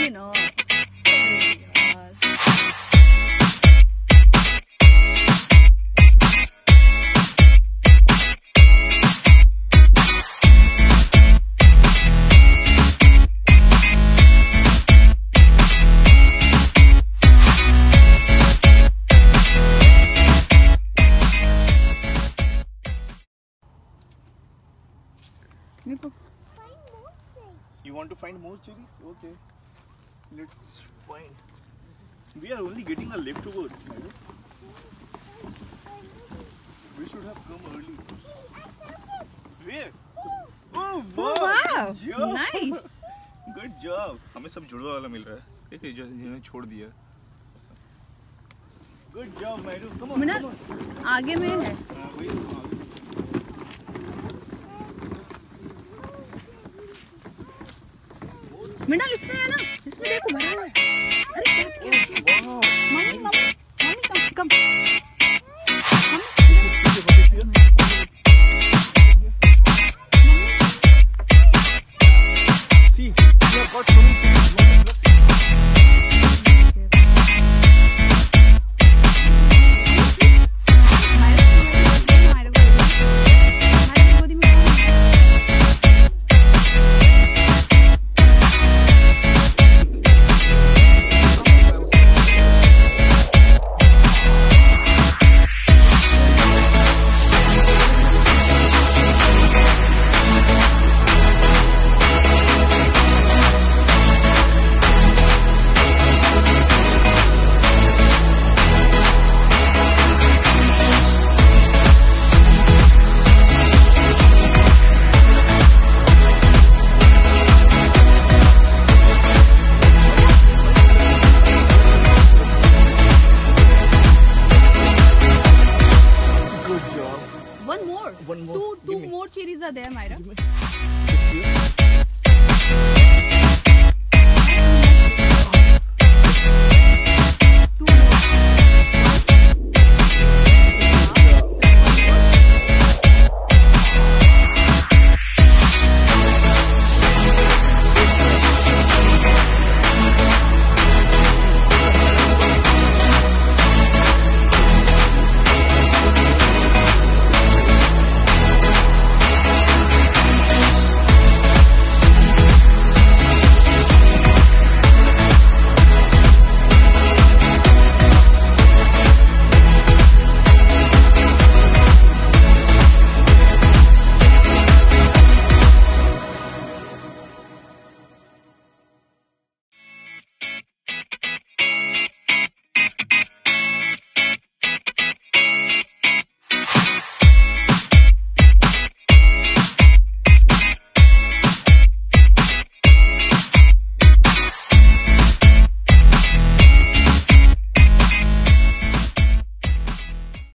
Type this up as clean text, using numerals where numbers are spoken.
ही ना। You want to find more cherries? Okay. Let's find. We are only getting our leftovers, madam. We should have come early. Where? Oh wow! Good job. Nice. Good job. हमें सब जुड़वा वाला मिल रहा है। जिन्होंने छोड़ दिया। Good job, madam. Come on. मिनल आगे में है। मिनल इसमें है ना, इसमें देखो भरा हुआ है। अरे catch mummy come See, we have got so many things. One more. Two more cherries are there, Myra.